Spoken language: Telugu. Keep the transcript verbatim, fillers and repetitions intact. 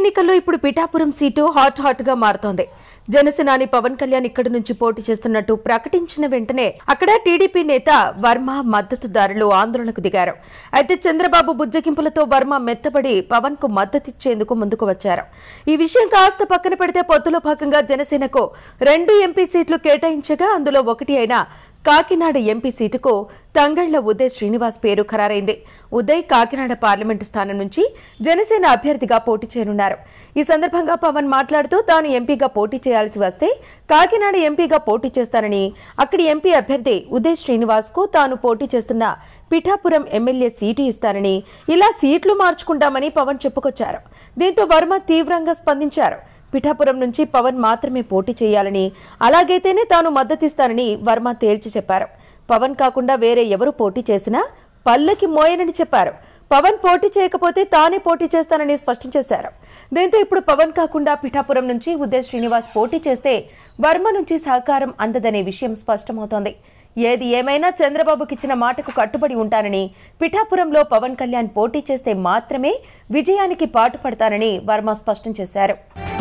ఎన్నికల్లో ఇప్పుడు పిఠాపురం సీటు హాట్ హాట్ గా మారుతోంది. జనసేనాని పవన్ కళ్యాణ్ ఇక్కడి నుంచి పోటీ చేస్తున్నట్టు ప్రకటించిన వెంటనే అక్కడ టీడీపీ నేత వర్మ మద్దతుదారులు ఆందోళనకు దిగారు. అయితే చంద్రబాబు బుజ్జగింపులతో వర్మ మెత్తబడి పవన్ కు మద్దతిచ్చేందుకు ముందుకు వచ్చారు. ఈ విషయం కాస్త పక్కన పెడితే పొత్తులో భాగంగా జనసేనకు రెండు ఎంపీ సీట్లు కేటాయించగా అందులో ఒకటి అయిన కాకినాడ ఎంపీ సీటుకు తంగళ్ల ఉదయ్ శ్రీనివాస్ పేరు ఖరారైంది. ఉదయ్ కాకినాడ పార్లమెంటు స్థానం నుంచి జనసేన అభ్యర్థిగా పోటీ చేయనున్నారు. ఈ సందర్భంగా పవన్ మాట్లాడుతూ తాను ఎంపీగా పోటీ చేయాల్సి వస్తే కాకినాడ ఎంపీగా పోటీ చేస్తానని, అక్కడి ఎంపీ అభ్యర్థి ఉదయ్ శ్రీనివాస్ కు తాను పోటీ చేస్తున్న పిఠాపురం ఎమ్మెల్యే సీటు ఇస్తానని, ఇలా సీట్లు మార్చుకుంటామని పవన్ చెప్పుకొచ్చారు. దీంతో వర్మ తీవ్రంగా స్పందించారు. పిఠాపురం నుంచి పవన్ మాత్రమే పోటీ చేయాలని, అలాగైతేనే తాను మద్దతిస్తానని వర్మ తేల్చి చెప్పారు. పవన్ కాకుండా వేరే ఎవరు పోటీ చేసినా పల్లకి మోయనని చెప్పారు. పవన్ పోటీ చేయకపోతే తానే పోటీ చేస్తానని స్పష్టం చేశారు. దీంతో ఇప్పుడు పవన్ కాకుండా పిఠాపురం నుంచి ఉదయ్ శ్రీనివాస్ పోటీ చేస్తే వర్మ నుంచి సహకారం అందదనే విషయం స్పష్టమవుతోంది. ఏది ఏమైనా చంద్రబాబుకిచ్చిన మాటకు కట్టుబడి ఉంటానని, పిఠాపురంలో పవన్ కళ్యాణ్ పోటీ చేస్తే మాత్రమే విజయానికి పాటుపడతానని వర్మ స్పష్టం చేశారు.